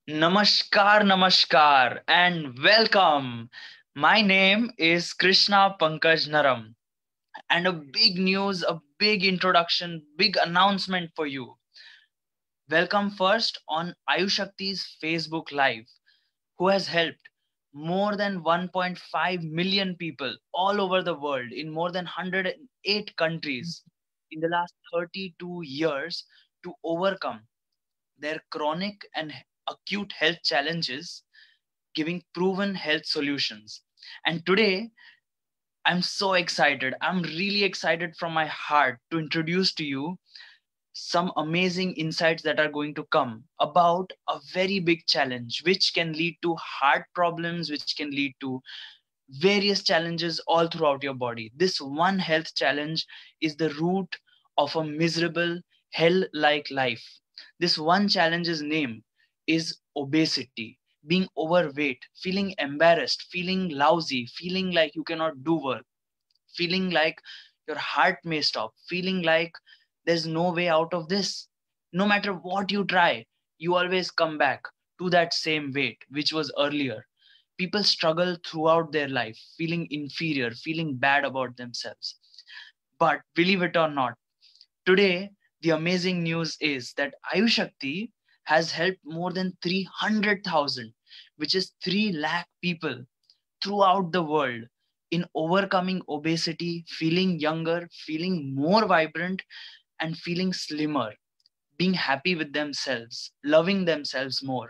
Namaskar, namaskar, and welcome. My name is Krishna Pankaj Naram, and a big news, a big introduction, big announcement for you. Welcome first on Ayushakti's Facebook Live, who has helped more than 1.5 million people all over the world in more than 108 countries in the last 32 years to overcome their chronic and acute health challenges, giving proven health solutions. And today, I'm so excited. I'm really excited from my heart to introduce to you some amazing insights that are going to come about a very big challenge, which can lead to heart problems, which can lead to various challenges all throughout your body. This one health challenge is the root of a miserable, hell like life. This one challenge's name is obesity, being overweight, feeling embarrassed, feeling lousy, feeling like you cannot do work, feeling like your heart may stop, feeling like there's no way out of this. No matter what you try, you always come back to that same weight, which was earlier. People struggle throughout their life, feeling inferior, feeling bad about themselves. But believe it or not, today the amazing news is that Ayushakti has helped more than 300,000, which is 3 lakh people throughout the world in overcoming obesity, feeling younger, feeling more vibrant, and feeling slimmer, being happy with themselves, loving themselves more.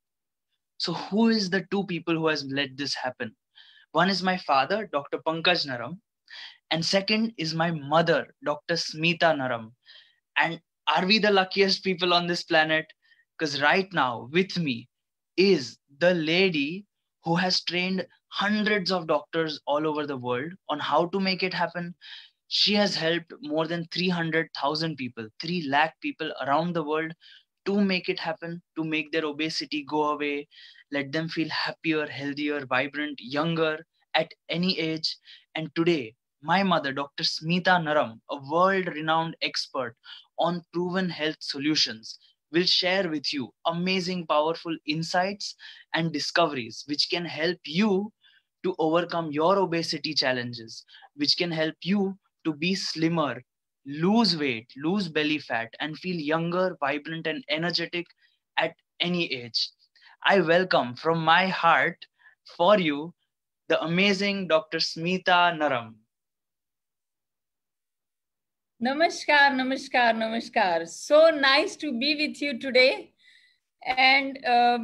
So, who is the two people who has let this happen? One is my father, Dr. Pankaj Naram, and second is my mother, Dr. Smita Naram. And are we the luckiest people on this planet? Because right now, with me is the lady who has trained hundreds of doctors all over the world on how to make it happen. She has helped more than 300,000 people, 3 lakh people around the world to make it happen, to make their obesity go away, let them feel happier, healthier, vibrant, younger at any age. And today, my mother, Dr. Smita Naram, a world renowned expert on proven health solutions, will share with you amazing, powerful insights and discoveries which can help you to overcome your obesity challenges, which can help you to be slimmer, lose weight, lose belly fat, and feel younger, vibrant, and energetic at any age. I welcome from my heart for you the amazing Dr. Smita Naram. Namaskar, namaskar, namaskar. So nice to be with you today. And,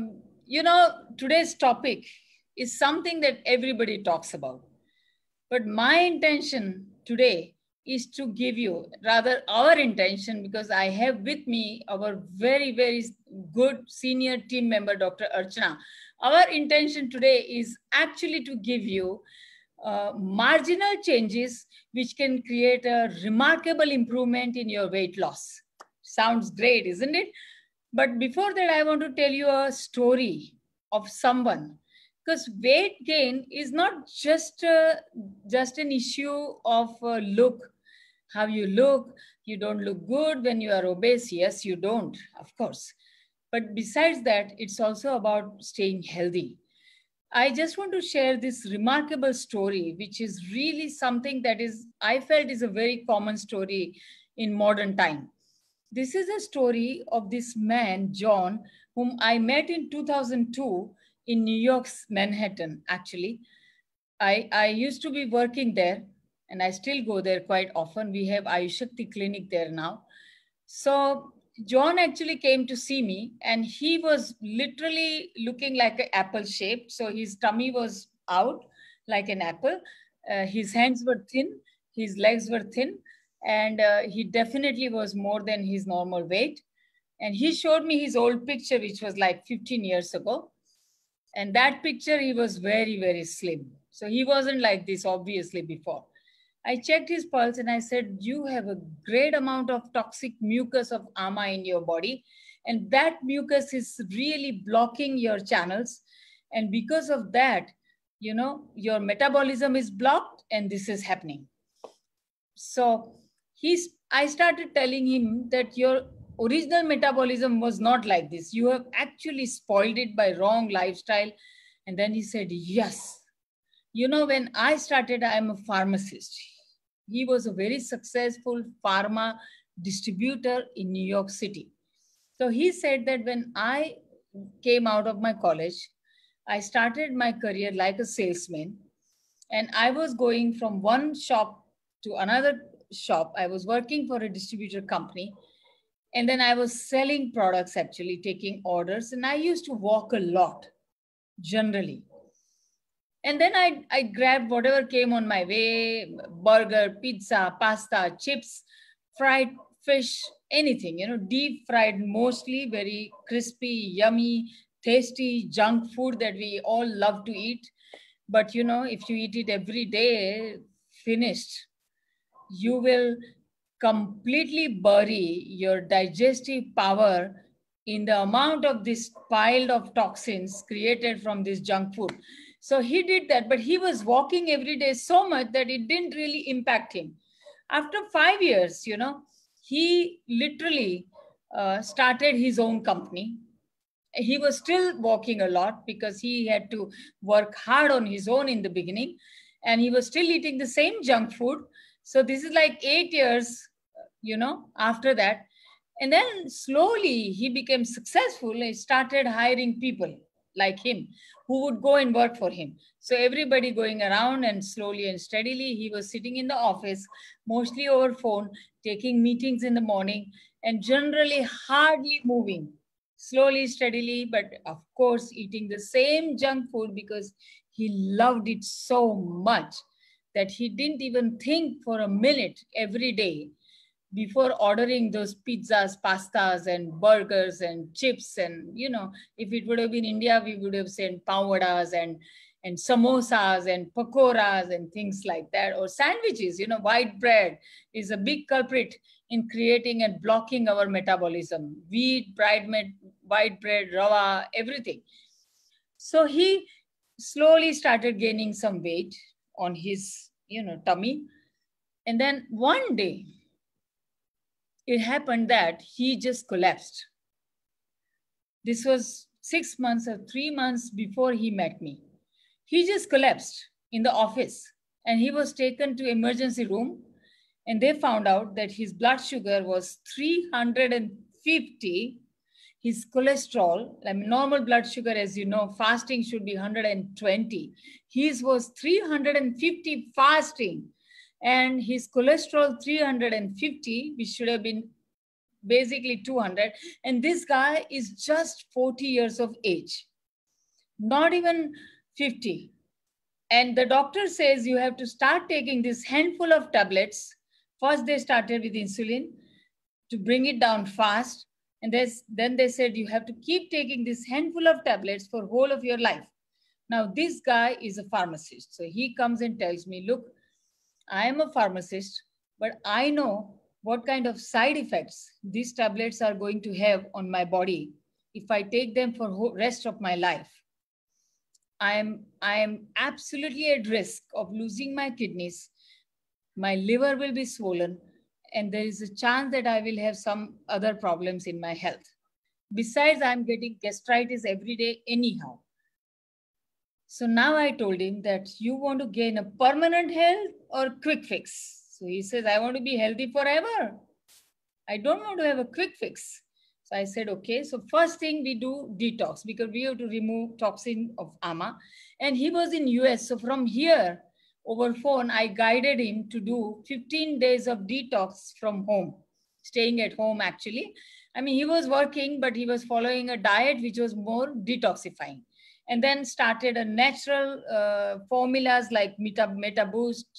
today's topic is something that everybody talks about. But my intention today is to give you, rather our intention, because I have with me our very, very good senior team member, Dr. Archana. Our intention today is actually to give you marginal changes which can create a remarkable improvement in your weight loss. Sounds great, isn't it? But before that, I want to tell you a story of someone, because weight gain is not just an issue of look, how you look. You don't look good when you are obese. Yes, you don't, of course. But besides that, it's also about staying healthy. I just want to share this remarkable story, which is really something that is, I felt, is a very common story in modern time. This is a story of this man, John, whom I met in 2002 in New York's Manhattan, actually. I used to be working there, and I still go there quite often. We have Ayushakti clinic there now. So John actually came to see me, and he was literally looking like an apple shaped. So his tummy was out like an apple. His hands were thin, his legs were thin, and he definitely was more than his normal weight. And he showed me his old picture, which was like 15 years ago. And that picture, he was very, very slim. So he wasn't like this, obviously, before. I checked his pulse and I said, you have a great amount of toxic mucus of ama in your body. And that mucus is really blocking your channels. And because of that, your metabolism is blocked and this is happening. So I started telling him that your original metabolism was not like this. You have actually spoiled it by wrong lifestyle. And then he said, yes. You know, when I started, I'm a pharmacist. He was a very successful pharma distributor in New York City. So he said that when I came out of my college, I started my career like a salesman. And I was going from one shop to another shop. I was working for a distributor company. And then I was selling products, actually taking orders. And I used to walk a lot, generally. And then I grabbed whatever came on my way, burger, pizza, pasta, chips, fried fish, anything, deep fried, mostly very crispy, yummy, tasty junk food that we all love to eat. But, if you eat it every day, finished, you will completely bury your digestive power in the amount of this pile of toxins created from this junk food. So he did that, but he was walking every day so much that it didn't really impact him. After 5 years, he literally started his own company. He was still walking a lot because he had to work hard on his own in the beginning, and he was still eating the same junk food. So this is like 8 years, after that. And then slowly he became successful and started hiring people like him who would go and work for him. So everybody going around, and slowly and steadily he was sitting in the office, mostly over phone, taking meetings in the morning, and generally hardly moving, slowly, steadily, but of course eating the same junk food because he loved it so much that he didn't even think for a minute every day before ordering those pizzas, pastas, and burgers and chips. And, if it would have been India, we would have said pavadas and samosas and pakoras and things like that, or sandwiches. White bread is a big culprit in creating and blocking our metabolism. Wheat, white bread, rava, everything. So he slowly started gaining some weight on his, tummy. And then one day, it happened that he just collapsed. This was 6 months or 3 months before he met me. He just collapsed in the office, and he was taken to emergency room, and they found out that his blood sugar was 350. His cholesterol, normal blood sugar, as you know, fasting should be 120. His was 350 fasting, and his cholesterol 350, which should have been basically 200. And this guy is just 40 years of age, not even 50. And the doctor says you have to start taking this handful of tablets. First, they started with insulin to bring it down fast. And then they said you have to keep taking this handful of tablets for whole of your life. Now, this guy is a pharmacist. So he comes and tells me, look, I am a pharmacist, but I know what kind of side effects these tablets are going to have on my body if I take them for the rest of my life. I am absolutely at risk of losing my kidneys. My liver will be swollen, and there is a chance that I will have some other problems in my health. Besides, I'm getting gastritis every day anyhow. So now I told him that you want to gain a permanent health or quick fix. So he says, I want to be healthy forever. I don't want to have a quick fix. So I said, okay. So first thing we do detox, because we have to remove toxin of ama. And he was in US. So from here over phone, I guided him to do 15 days of detox from home, staying at home actually. I mean, he was working, but he was following a diet which was more detoxifying. And then started a natural formulas like Meta Boost,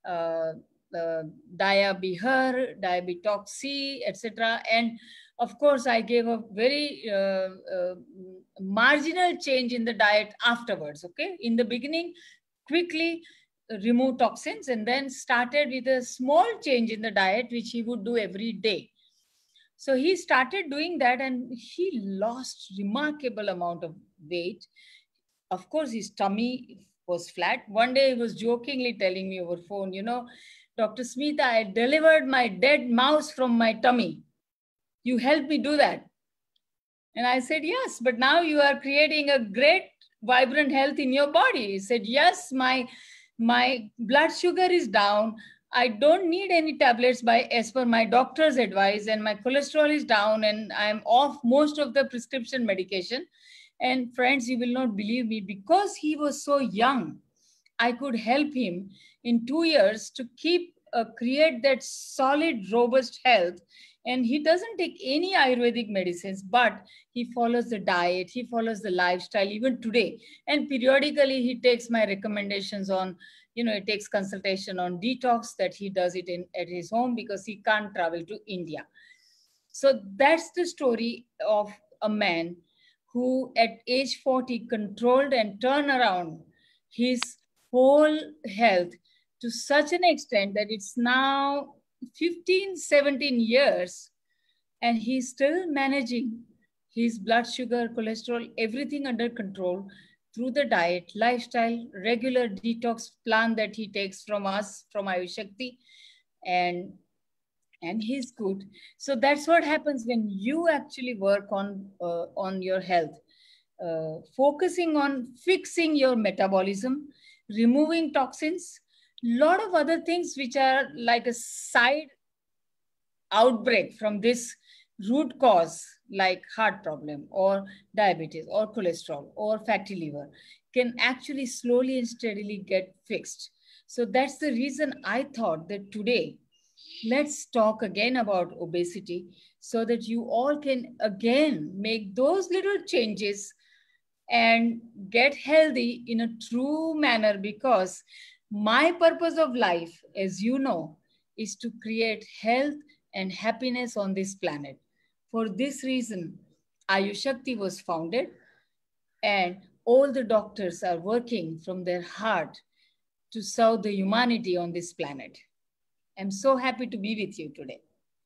Diabihar, Diabitoxy, etc. And of course, I gave a very marginal change in the diet afterwards. Okay, in the beginning, quickly remove toxins, and then started with a small change in the diet, which he would do every day. So he started doing that, and he lost remarkable amount of weight. Of course, his tummy was flat. One day he was jokingly telling me over phone, Dr. Smita, I delivered my dead mouse from my tummy. You help me do that. And I said, yes, but now you are creating a great, vibrant health in your body. He said, yes, my blood sugar is down. I don't need any tablets as per my doctor's advice, and my cholesterol is down, and I'm off most of the prescription medication. And friends, you will not believe me, because he was so young, I could help him in 2 years to create that solid, robust health. And he doesn't take any Ayurvedic medicines, but he follows the diet, he follows the lifestyle even today. And periodically, he takes my recommendations on, he takes consultation on detox, that he does it at his home because he can't travel to India. So that's the story of a man who at age 40 controlled and turned around his whole health to such an extent that it's now 15, 17 years, and he's still managing his blood sugar, cholesterol, everything under control through the diet, lifestyle, regular detox plan that he takes from us, from Ayushakti, and he's good. So that's what happens when you actually work on your health, focusing on fixing your metabolism, removing toxins, lot of other things which are like a side outbreak from this root cause, like heart problem or diabetes or cholesterol or fatty liver, can actually slowly and steadily get fixed. So that's the reason I thought that today let's talk again about obesity, so that you all can again make those little changes and get healthy in a true manner. Because my purpose of life, as you know, is to create health and happiness on this planet. For this reason, Ayushakti was founded, and all the doctors are working from their heart to serve the humanity on this planet. I'm so happy to be with you today.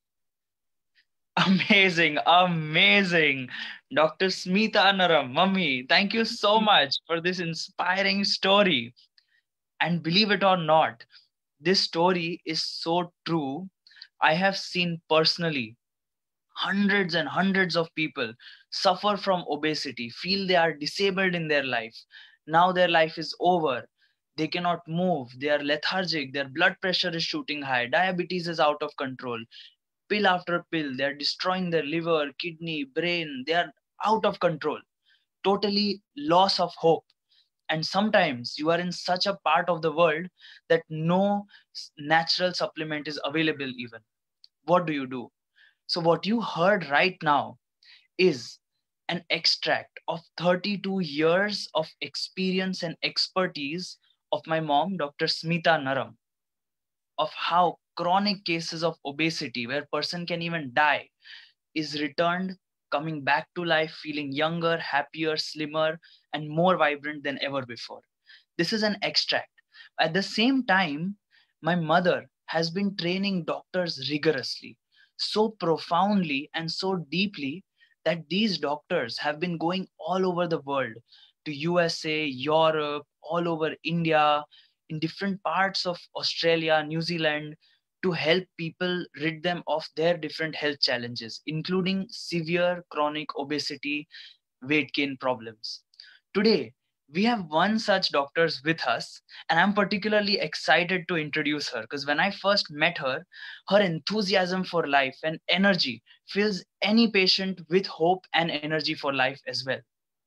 Amazing, amazing. Dr. Smita Naram, Mummy, thank you so much for this inspiring story. And believe it or not, this story is so true. I have seen personally hundreds and hundreds of people suffer from obesity, feel they are disabled in their life. Now their life is over. They cannot move. They are lethargic. Their blood pressure is shooting high. Diabetes is out of control. Pill after pill. They are destroying their liver, kidney, brain. They are out of control. Totally loss of hope. And sometimes you are in such a part of the world that no natural supplement is available even. What do? So what you heard right now is an extract of 32 years of experience and expertise of my mom, Dr. Smita Naram, of how chronic cases of obesity, where person can even die, is returned, coming back to life, feeling younger, happier, slimmer, and more vibrant than ever before. This is an extract. At the same time, my mother has been training doctors rigorously, so profoundly and so deeply that these doctors have been going all over the world, to USA, Europe, all over India, in different parts of Australia, New Zealand, to help people rid them of their different health challenges, including severe chronic obesity, weight gain problems. Today, we have one such doctor with us, and I'm particularly excited to introduce her because when I first met her, her enthusiasm for life and energy fills any patient with hope and energy for life as well.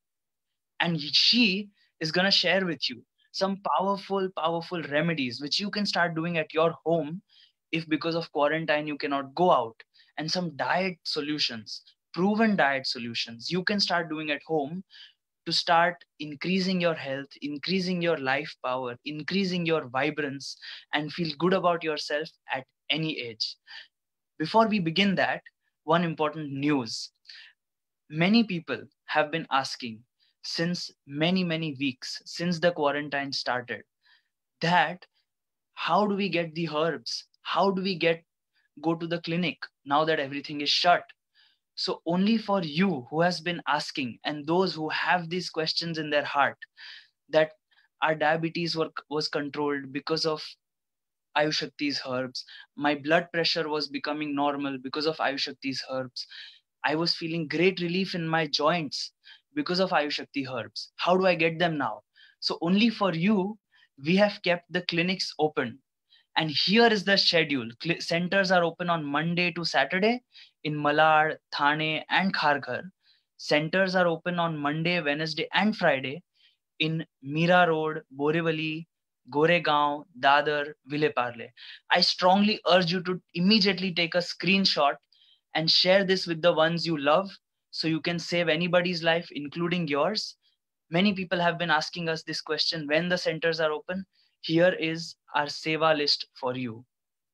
And she is going to share with you some powerful remedies which you can start doing at your home if because of quarantine you cannot go out, and some diet solutions, proven diet solutions you can start doing at home to start increasing your health, increasing your life power, increasing your vibrance, and feel good about yourself at any age. Before we begin that, one important news. Many people have been asking since many weeks, since the quarantine started, that how do we get the herbs? How do we go to the clinic now that everything is shut? So only for you who has been asking and those who have these questions in their heart, that our diabetes was controlled because of Ayushakti's herbs. My blood pressure was becoming normal because of Ayushakti's herbs. I was feeling great relief in my joints because of Ayushakti herbs. How do I get them now? So, only for you, we have kept the clinics open. And here is the schedule. Centers are open on Monday to Saturday in Malad, Thane, and Kharghar. Centers are open on Monday, Wednesday, and Friday in Mira Road, Borivali, Goregaon, Dadar, Villeparle. I strongly urge you to immediately take a screenshot and share this with the ones you love so you can save anybody's life, including yours. Many people have been asking us this question when the centers are open. Here is our Seva list for you.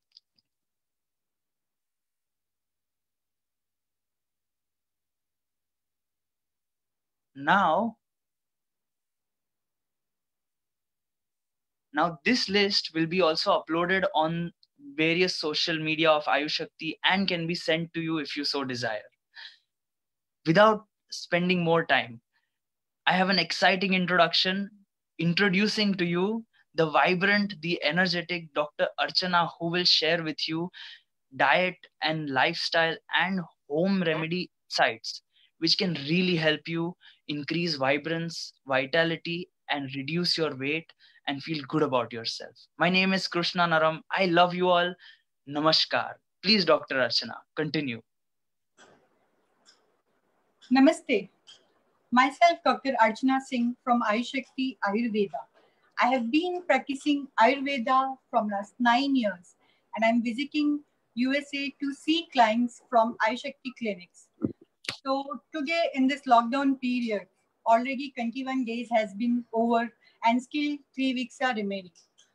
Now, now this list will be also uploaded on various social media of Ayushakti and can be sent to you if you so desire. Without spending more time, I have an exciting introduction introducing to you the vibrant, the energetic Dr. Archana, who will share with you diet and lifestyle and home remedy insights, which can really help you increase vibrance, vitality, and reduce your weight and feel good about yourself. My name is Krishna Naram. I love you all. Namaskar. Please, Dr. Archana, continue. Namaste. Myself, Dr.Archana Singh from Ayushakti Ayurveda. I have been practicing Ayurveda from last 9 years and I'm visiting USA to see clients from Ayushakti clinics. So today in this lockdown period, already 21 days has been over and still 3 weeks are remaining.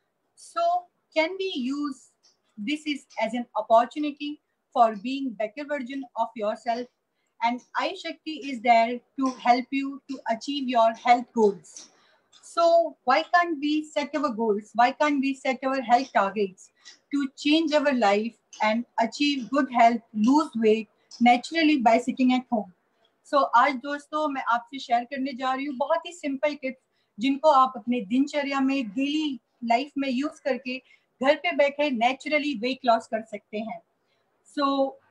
So can we use this is as an opportunity for being better version of yourself? And Ayushakti is there to help you to achieve your health goals. So why can't we set our goals? Why can't we set our health targets to change our life and achieve good health, lose weight naturally by sitting at home? So आज दोस्तों मैं आपसे share करने जा रही हूँ बहुत ही simple tips जिनको आप अपने दिनचर्या में डेली लाइफ में यूज करके घर पे बैठे नेचुरली वेट लॉस कर सकते हैं. So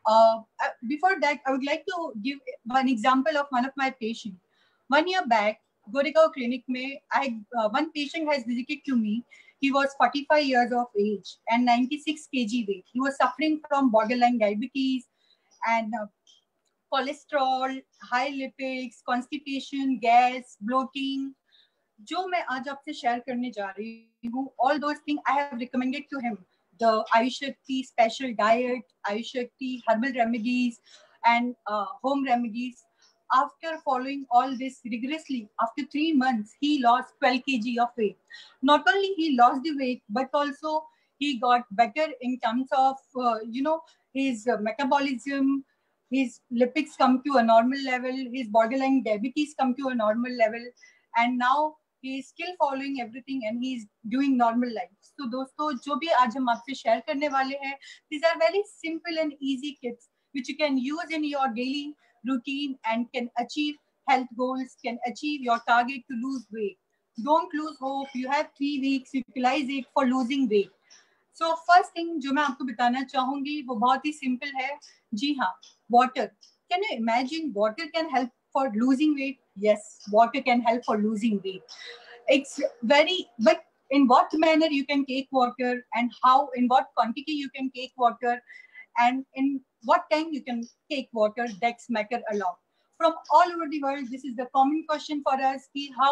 before that, I would like to give one example of one of my patients. 1 year back, Goregaon Clinic mein, one patient has visited to me. He was 45 years of age and 96 kg weight. He was suffering from borderline diabetes and cholesterol, high lipids, constipation, gas, bloating. जो मैं आज आपसे share करने जा रही हूँ, all those things I have recommended to him. The Ayushakti special diet, Ayushakti herbal remedies, and home remedies. After following all this rigorously, after 3 months, he lost 12 kg of weight. Not only he lost the weight, but also he got better in terms of, his metabolism, his lipids come to a normal level, his borderline diabetes come to a normal level, and now he is still following everything and he is doing normal life. So दोस्तों जो भी आज हम आपसे share करने वाले हैं, these are very simple and easy tips which you can use in your daily routine and can achieve health goals, can achieve your target to lose weight. Don't lose hope. You have 3 weeks. Utilize it for losing weight. So first thing जो मैं आपको बताना चाहूंगी वो बहुत ही simple है. जी हाँ, water. Can you imagine water can help for losing weight? Yes, water can help for losing weight. It's very, but in what manner you can take water and how, in what quantity you can take water and in what time you can take water, that's matter a lot. From all over the world, this is the common question for us,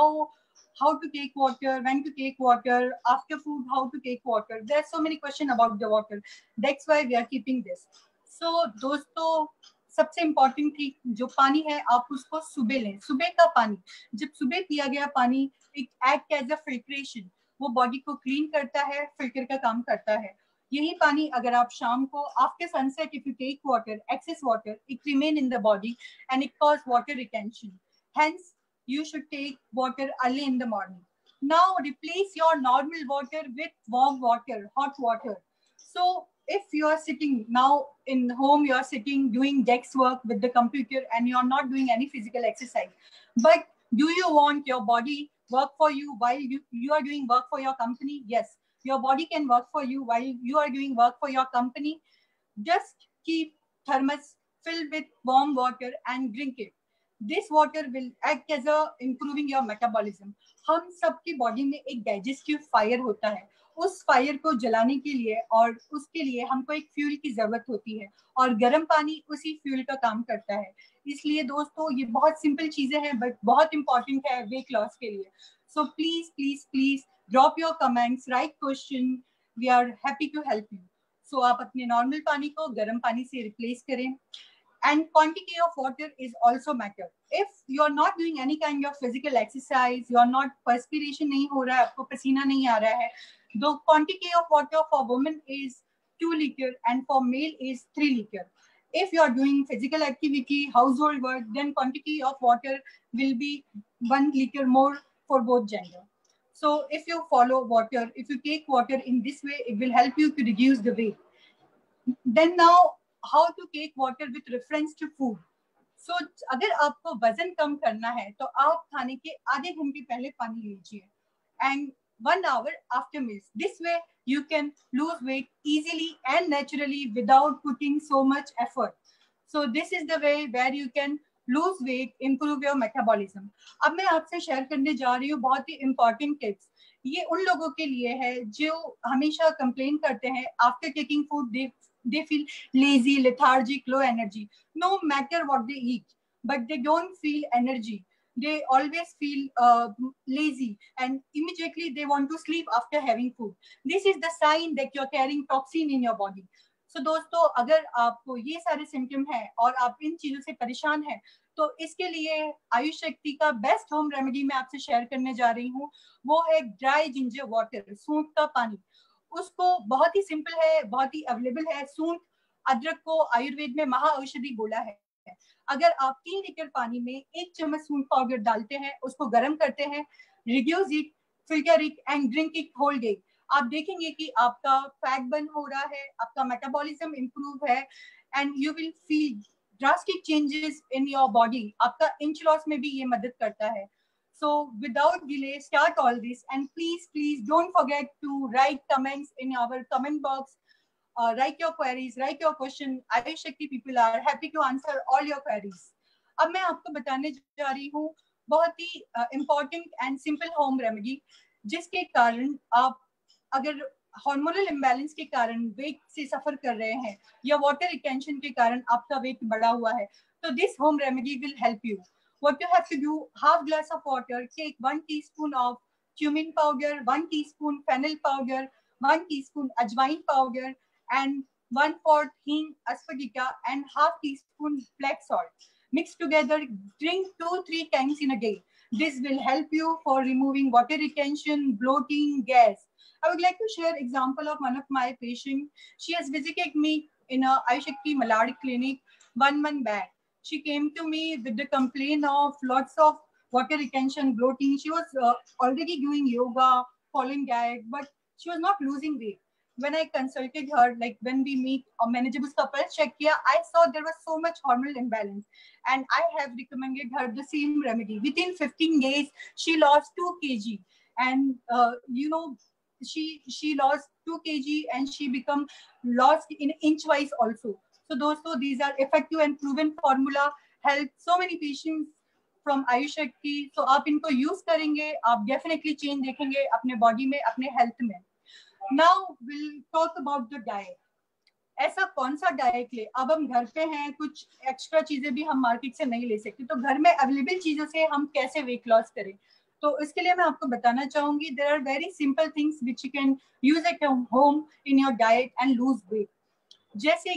how to take water, when to take water, after food, how to take water. There are so many questions about the water. That's why we are keeping this. So दोस्तों सबसे important थी जो पानी है आप उसको सुबह लें. सुबह का पानी जब सुबह पिया गया पानी it act as a filtration, वो बॉडी को क्लीन करता है, फिल्टर का काम करता है. यही पानी अगर आप शाम को after sunset if you take water, excess water, it remain in the body and it cause water retention. Hence you should take water early in the morning. Now replace your normal water with warm water, hot water. So if you are sitting now in home, you are sitting doing desk work with the computer and you are not doing any physical exercise, but do you want your body work for you while you are doing work for your company? Yes. your body can work for you while you are doing work for your company. Just keep thermos filled with warm water and drink it. This water will act as a improving your metabolism. हम सबकी body में एक digestive fire होता है, उस fire को जलाने के लिए और उसके लिए हमको एक फ्यूल की जरूरत होती है, और गर्म पानी उसी फ्यूल का काम करता है. इसलिए दोस्तों ये बहुत सिंपल चीजें हैं बट बहुत इंपॉर्टेंट है वेट लॉस के लिए. So please please please drop your comments, write question, we are happy to help you. So आप अपने नॉर्मल पानी को गर्म पानी से रिप्लेस करें. And quantity of water is also matter. If you are not doing any kind of physical exercise, you are not perspiration नहीं हो रहा है, आपको पसीना नहीं आ रहा है, the quantity of water for women is 2 liter and for male is 3 liter. If you are doing physical activity, household work, then quantity of water will be 1 liter more for both gender. So if you follow water, if you take water in this way, it will help you to reduce the weight. Then now, how to take water with reference to food. So अगर आपको वजन कम करना है तो आप खाने के आधे घंटे पहले पानी लीजिए and 1 hour after meals. This way you can lose weight easily and naturally without putting so much effort. So this is the way where you can lose weight, improve your metabolism. अब मैं आपसे share करने जा रही हूँ बहुत ही important tips. ये उन लोगों के लिए है जो हमेशा कंप्लेन करते हैं after taking food they feel lazy, lethargic, low energy. No matter what they eat, but they don't feel energy. They always feel lazy and immediately they want to sleep after having food. This is the sign that you're carrying toxin in your body. So दोस्तों, अगर आपको ये सारे symptom हैं और आप इन चीजों से परेशान हैं तो इसके लिए आयुष शक्ति का बेस्ट होम रेमेडी मैं आपसे शेयर करने जा रही हूँ. वो है ड्राई जिंजर वाटर, सूंठ का पानी. उसको बहुत ही सिंपल है, बहुत ही अवेलेबल है. सूंठ, अदरक को आयुर्वेद में महा औषधि बोला है. अगर आप 3 लीटर पानी में 1 चम्मच सूंठ पाउडर डालते हैं, उसको गर्म करते हैं, reduce it, filter it and drink it whole day, आप देखेंगे कि आपका फैट बर्न हो रहा है, आपका मेटाबॉलिज्म इंप्रूव है and you will feel drastic changes in your body. आपका इंच लॉस में भी ये मदद करता है. So without delay, start all this and please don't forget to write comments in our comment box. Write your queries, write your question. Ayush Shakti people are happy to answer all your queries. अब मैं आपको बताने जा रही हूँ बहुत ही important and simple home remedy जिसके कारण आप अगर हार्मोनल इम्बैलेंस के कारण वेट से सफर कर रहे हैं या वाटर रिटेंशन के कारण आपका वेट बढ़ा हुआ है, तो this home remedy will help you. What you have to do, half glass of water, take 1 teaspoon of cumin powder, 1 teaspoon fennel powder, 1 teaspoon ajwain powder, and 1/4 hing asafoetida and half teaspoon black salt. Mix together, drink 2-3 times in a day. This will help you for removing water retention, bloating, gas. I would like to share example of one of my patients. She has visited me in a Ayushakti Malad clinic 1 month back. She came to me with the complaint of lots of water retention, bloating. She was already doing yoga, following diet, but she was not losing weight. When I consulted her, like when we meet or मैंने जब उसका pulse check किया, I saw there was so much hormonal imbalance, and I have recommended her the same remedy. Within 15 days, she lost 2 kg, and she lost 2 kg and she become lost in inch wise also. So दोस्तों, these are effective and proven formula, help so many patients from Ayush Shakti. So आप इनको use करेंगे, आप definitely change देखेंगे अपने body में, अपने health में. Now we'll talk about the diet. ऐसा कौन सा डाइट ले? अब हम घर पे हैं, कुछ एक्स्ट्रा चीजें भी हम मार्केट से नहीं ले सकते, तो घर में अवेलेबल चीजों से हम कैसे वेट लॉस करें? तो इसके लिए मैं आपको बताना चाहूंगी, there are very simple things which you can use at home in your diet and lose weight. जैसे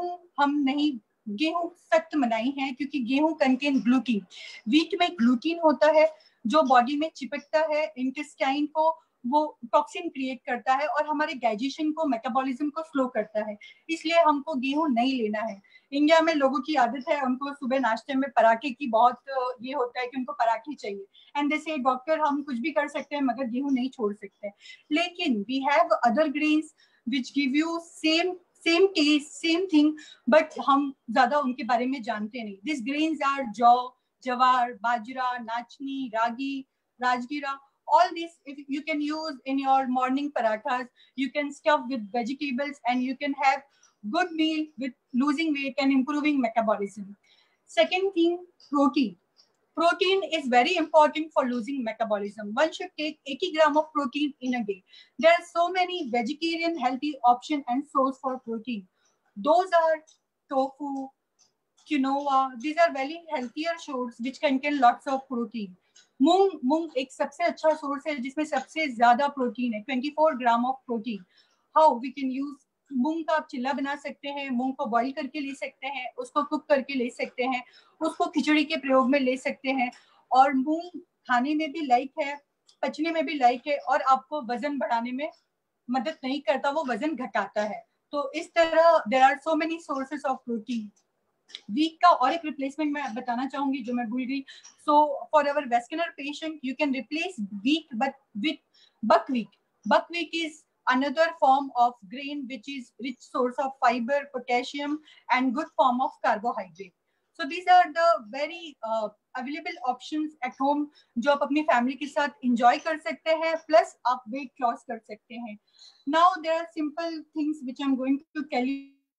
गेहूं सख्त मनाई है क्योंकि गेहूं कंटेन ग्लूटीन. वीट में ग्लूटीन होता है जो बॉडी में चिपकता है, इंटेस्टाइन को वो टॉक्सिन क्रिएट करता है और हमारे डाइजेशन को, मेटाबॉलिज्म को स्लो करता है. इसलिए हमको गेहूं नहीं लेना है. इंडिया में लोगों की आदत है, उनको सुबह नाश्ते में पराठे की बहुत ये होता है कि उनको पराठे चाहिए, एंड दे से डॉक्टर हम कुछ भी कर सकते हैं मगर गेहूं नहीं छोड़ सकते. लेकिन we have other grains which give you same taste, same thing, but हम ज्यादा उनके बारे में जानते नहीं. These grains are जौ, जवार, बाजरा, नाचनी, रागी, राजगीरा. All this, if you can use in your morning parathas, you can stuff with vegetables, and you can have good meal with losing weight and improving metabolism. Second thing, protein. Protein is very important for losing metabolism. One should take 80 grams of protein in a day. There are so many vegetarian healthy options and source for protein. Those are tofu, quinoa. These are very healthier sources which contain lots of protein. मूंग एक सबसे अच्छा source है जिसमें सबसे ज्यादा protein है, 24 gram of protein. How we can use मूंग का आप चिल्ला बना सकते हैं, मूंग को बॉईल करके ले सकते हैं, उसको कुक करके ले सकते हैं, उसको खिचड़ी के प्रयोग में ले सकते हैं. और मूंग खाने में भी लाइक है, पचने में भी लाइक है, और आपको वजन बढ़ाने में मदद नहीं करता, वो वजन घटाता है. तो इस तरह there are so many sources of protein. Wheat का और एक रिप्लेसमेंट मैं बताना चाहूंगी जो मैं भूल गई. So for our vascular patient you can replace wheat but with buckwheat. Buckwheat is another form of grain which is rich source of fiber, potassium and good form of carbohydrate. So these are the very available options at home जो आप अपनी family के साथ enjoy कर सकते हैं, plus आप weight loss कर सकते हैं. Now there are simple things which I'm going to tell you.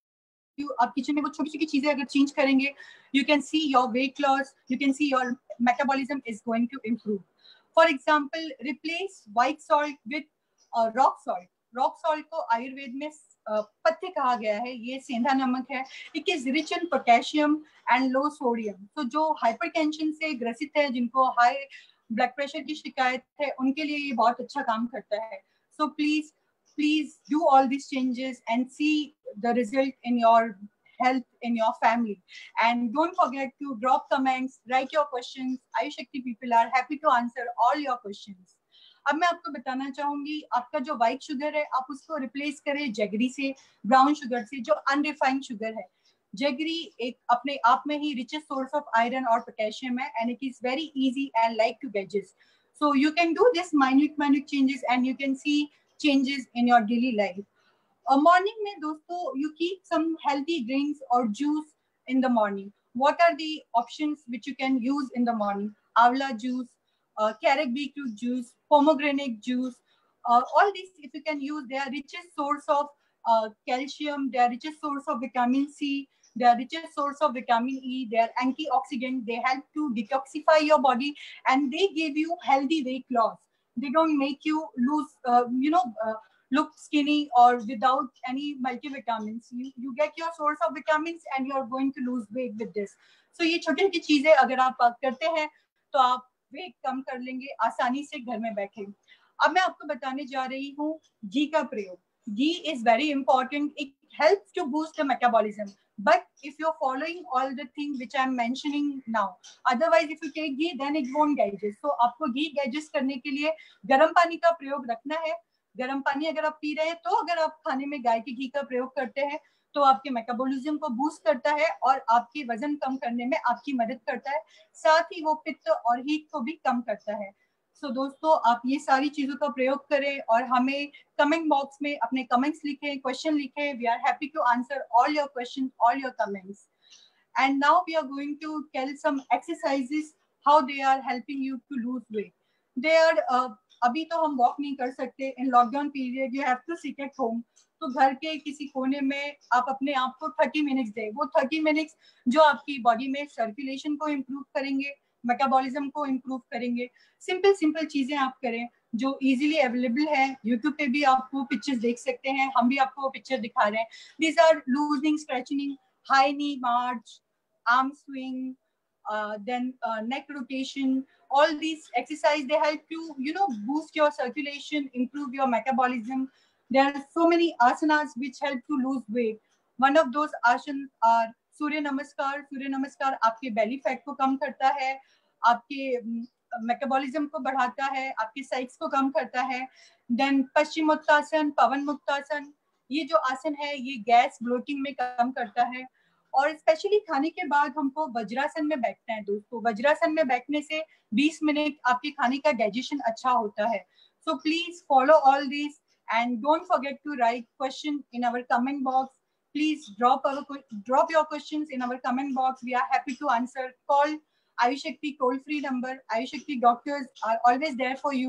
आप किचन में वो छोटी छोटी चीजें अगर चेंज करेंगे, you can see your weight loss, you can see your metabolism is going to improve. For example, replace white salt with rock salt. Rock salt को आयुर्वेद में पत्ते कहा गया है, ये सेंधा नमक है. It is rich in potassium and low sodium. तो जो हाइपरटेंशन से ग्रसित है, जिनको हाई ब्लड प्रेशर की शिकायत है, उनके लिए ये बहुत अच्छा काम करता है. सो please do all these changes and see the result in your health in your family. And don't forget to drop comments, write your questions. Ayushakti people are happy to answer all your questions. अब मैं आपको बताना चाहूंगी, आपका जो white sugar है आप उसको रिप्लेस करें जगरी से, ब्राउन शुगर से, जो अनरिफाइंड शुगर है. जगरी एक अपने आप में ही रिचेस्ट सोर्स ऑफ आयरन और पोटेशियम है, and it is very easy and like to digest. So you can do this minute changes and you can see changes in your daily life. Morning mein dosto, you keep some healthy drinks or juice in the morning. What are the options which you can use in the morning? Avla juice, carrot beetroot juice, pomegranate juice. All these if you can use, they are richest source of calcium, they are richest source of vitamin C, they are richest source of vitamin E, they are antioxidant, they help to detoxify your body, and they give you healthy weight loss. They don't make you lose look skinny or without any multivitamins. You get your source of vitamins and you are going to lose weight with this. So ये छोटी छोटी चीजें अगर आप करते हैं तो आप वेट कम कर लेंगे आसानी से घर में बैठे. अब मैं आपको बताने जा रही हूँ घी का प्रयोग. Ghee is very important. It helps to boost the metabolism, but if you're following all the things which I'm mentioning now, otherwise if you take ghee then it won't digest. So आपको घी digest करने के लिए गर्म पानी का प्रयोग रखना है. गर्म पानी अगर आप पी रहे हैं, तो अगर आप खाने में गाय के घी का प्रयोग करते हैं तो आपके मेटाबॉलिज्म को बूस्ट करता है और आपके वजन कम करने में आपकी मदद करता है. साथ ही वो पित्त और हीट को भी कम करता है. सो दोस्तों, आप ये सारी चीजों का प्रयोग करें और हमें कमेंट बॉक्स में अपने कमेंट्स लिखें, क्वेश्चन लिखें. We are happy to answer all your question, all your comments. And now we are going to tell some exercises how they are helping you to lose weight. They are अभी तो हम walk नहीं कर सकते in lockdown period, you have to sit at home. तो घर के किसी कोने में आप अपने आप को 30 मिनट्स दें. वो 30 मिनट्स जो आपकी बॉडी में सर्कुलेशन को इम्प्रूव करेंगे, मेटाबॉलिज्म को इम्प्रूव करेंगे. सिंपल चीजें आप करें जो इजीली अवेलेबल है. यूट्यूब पे भी आपको पिक्चर्स देख सकते हैं, हम भी आपको पिक्चर दिखा रहे हैं. These are loosening, stretching, high knee march, arm swing, then neck rotation. All these exercise, they help you boost your circulation, improve your metabolism. There are so many asanas which help to lose weight. One of those asanas are Surya Namaskar. Surya नमस्कार आपके belly fat को कम करता है, आपके metabolism को बढ़ाता है, आपके साइज को कम करता है. देन पश्चिमोत्तासन, पवन मुक्तासन, ये जो आसन है ये गैस ब्लोटिंग में कम करता है. और स्पेशली खाने के बाद हमको वज्रासन में बैठना है दोस्तों. वज्रासन में बैठने से 20 मिनट आपके खाने का डाइजेशन अच्छा होता है. So please follow all this and don't forget to write question in our comment box. Please drop your questions in our comment box. We are happy to answer. Call Ayushakti toll free number. Ayushakti doctors are always there for you.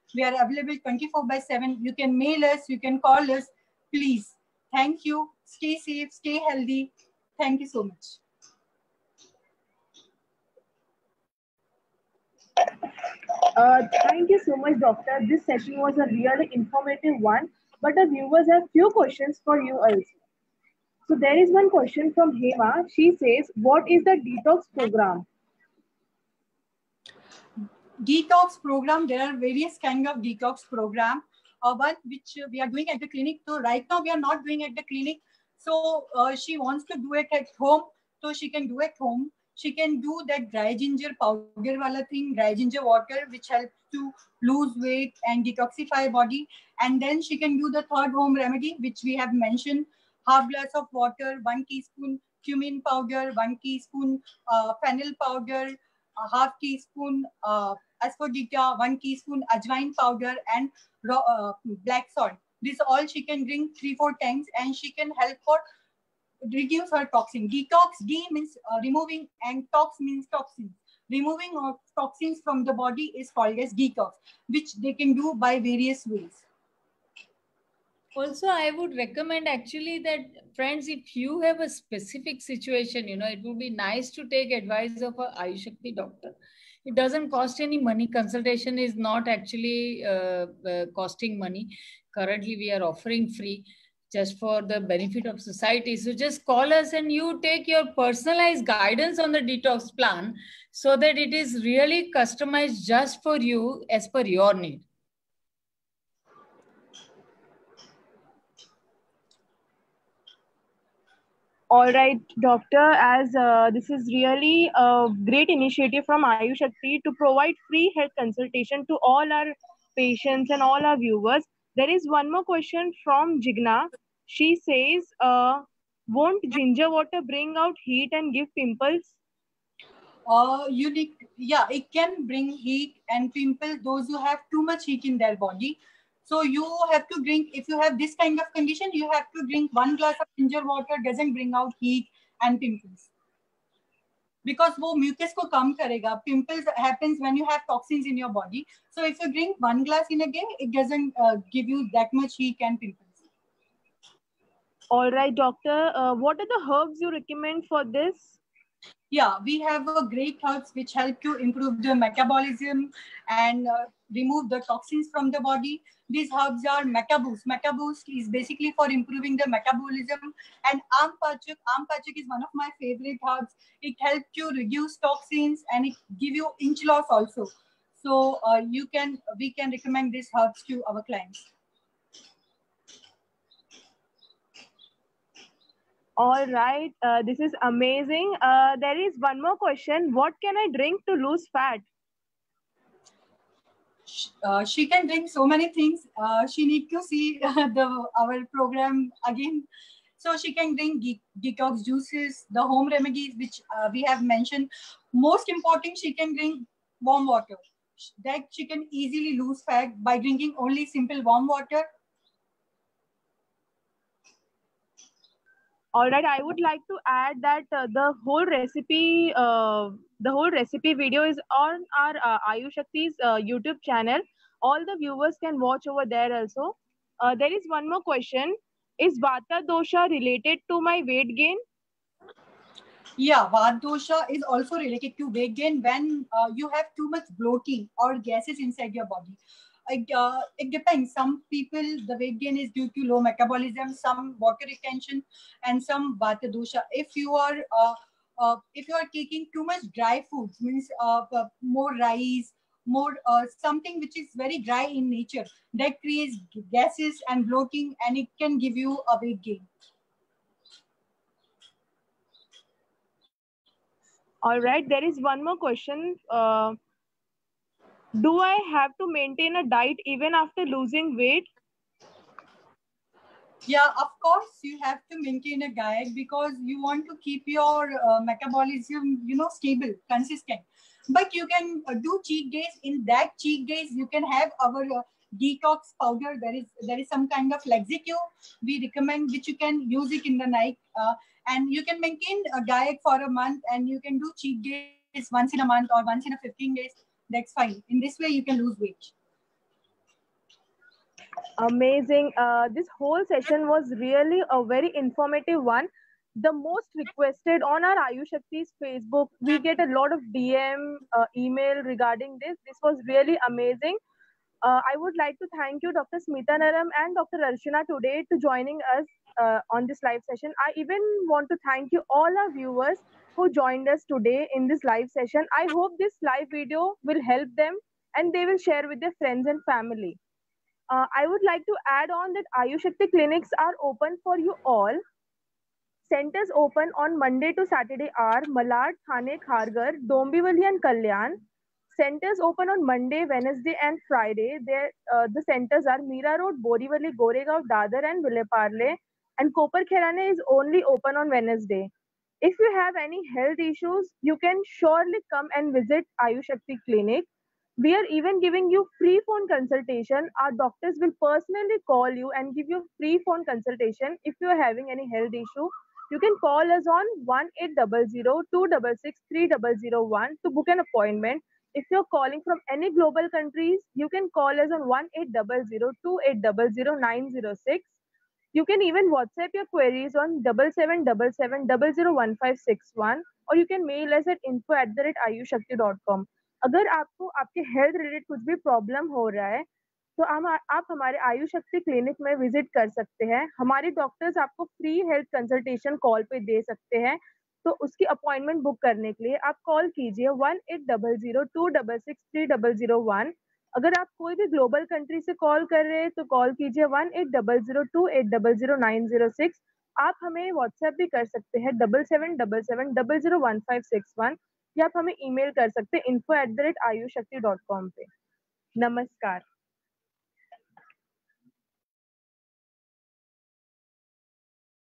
We are available 24/7. You can mail us, you can call us. Please. Thank you. Stay safe, stay healthy. Thank you so much. Thank you so much, Doctor. This session was a really informative one, but the viewers have few questions for you also. So there is one question from Hema. She says, what is the detox program? Detox program, there are various kind of detox program. One which we are doing at the clinic. So right now we are not doing at the clinic. So she wants to do it at home. So she can do at home. She can do that dry ginger powder wala thing, dry ginger water, which helps to lose weight and detoxify body. And then she can do the third home remedy, which we have mentioned: half glass of water, 1 teaspoon cumin powder, 1 teaspoon fennel powder, a half teaspoon asafoetida, 1 teaspoon ajwain powder, and black salt. This all she can drink 3-4 times, and she can help for reduce her toxin. Detox, D means removing, and tox means toxins. Removing of toxins from the body is called as detox, which they can do by various ways. Also, I would recommend actually that, friends, if you have a specific situation, it would be nice to take advice of a Ayushakti doctor. It doesn't cost any money. Consultation is not actually costing money. Currently, we are offering free just for the benefit of society. So just call us and you take your personalized guidance on the detox plan so that it is really customized just for you as per your need. All right, Doctor, as this is really a great initiative from Ayushakti to provide free health consultation to all our patients and all our viewers. There is one more question from Jigna. She says, won't ginger water bring out heat and give pimples? Yeah, it can bring heat and pimples, those who have too much heat in their body. So you have to drink, if you have this kind of condition, you have to drink 1 glass of ginger water, doesn't bring out heat and pimples. Because वो mucus को कम करेगा. Pimples happens when you have toxins in your body. So if you drink 1 glass in a day, it doesn't give you that much heat and pimples. All right, Doctor. What are the herbs you recommend for this? Yeah, we have a great herbs which help to improve the metabolism and remove the toxins from the body. These herbs are MetaBoost. MetaBoost is basically for improving the metabolism. And Ampachuk. Ampachuk is one of my favorite herbs. It helps to reduce toxins and it give you inch loss also. So we can recommend these herbs to our clients. All right, this is amazing. There is one more question. What can I drink to lose fat? She can drink so many things. She need to see our program again. So she can drink detox juices, the home remedies which we have mentioned. Most important, she can drink warm water. That she can easily lose fat by drinking only simple warm water. All right, I would like to add that the whole recipe video is on our Ayushakti's YouTube channel. All the viewers can watch over there also. There is one more question. Is Vata dosha related to my weight gain? Yeah, Vata dosha is also related to weight gain when you have too much bloating or gases inside your body. It depends. Some people, the weight gain is due to low metabolism, some water retention, and some Vata dosha. If you are taking too much dry foods, means more rice, more something which is very dry in nature, that creates gases and bloating, and it can give you a weight gain. All right, there is one more question. Do I have to maintain a diet even after losing weight? Yeah, of course, you have to maintain a diet because you want to keep your metabolism, stable, consistent. But you can do cheat days. In that cheat days, you can have our detox powder. There is some kind of Lexicure we recommend, which you can use it in the night, and you can maintain a diet for a month, and you can do cheat days once in a month or once in a 15 days. That's fine. In this way, you can lose weight. Amazing. This whole session was really a very informative one. The most requested on our Ayushakti's Facebook, we get a lot of DM, email regarding this. This was really amazing. I would like to thank you, Dr. Smita Naram and Dr. Archana today to joining us on this live session. I even want to thank you all our viewers who joined us today in this live session. I hope this live video will help them and they will share with their friends and family. I would like to add on that Ayushakti clinics are open for you all. Centers open on Monday to Saturday are Malad, Thane, Khargar, Dombivali and Kalyan. Centers open on Monday, Wednesday and Friday. The centers are Mira Road, Borivali, Goregaon, Dadar and Vileparle. And Kopar Kherane is only open on Wednesday. If you have any health issues, you can surely come and visit Ayushakti Clinic. We are even giving you free phone consultation. Our doctors will personally call you and give you free phone consultation if you are having any health issue. You can call us on 1800 266 3001 to book an appointment. If you're calling from any global countries, you can call us on 1800 2800 906. You can even WhatsApp your queries on 7777001561 or you can mail us at info@ayushakti.com. अगर आपको आपके health related कुछ भी problem हो रहा है तो आप हमारे आयुष शक्ति क्लिनिक में विजिट कर सकते हैं। हमारे डॉक्टर्स आपको फ्री हेल्थ कंसल्टेशन कॉल पे दे सकते हैं। तो उसकी अपॉइंटमेंट बुक करने के लिए आप कॉल कीजिए 1800 266 3001। अगर आप कोई भी ग्लोबल कंट्री से कॉल कर रहे हैं तो कॉल कीजिए 1800 2800 906। आप हमें व्हाट्सएप भी कर सकते हैं 7777001561 या आप हमें ईमेल कर सकते हैं info@ayushakti.com पे। नमस्कार।